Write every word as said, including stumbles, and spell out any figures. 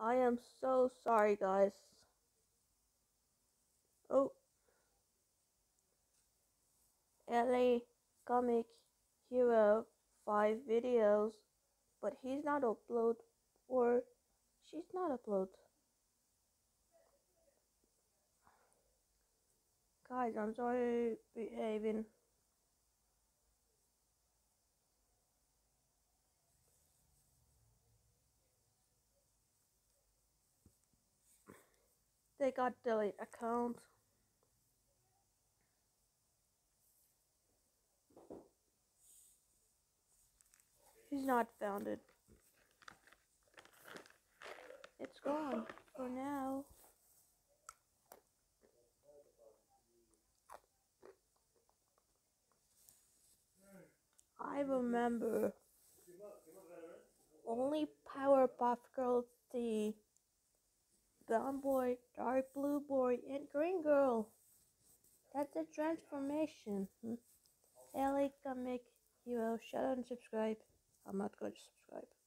I am so sorry, guys. Oh, Allie comic hero five videos, but he's not upload or she's not upload. Guys, I'm sorry behaving. They got delete account. He's not found it. It's gone for now. I remember only Powerpuff Girls see brown boy, dark blue boy, and green girl. That's a transformation. Hmm. Allie comic hero, shut up and subscribe. I'm not going to subscribe.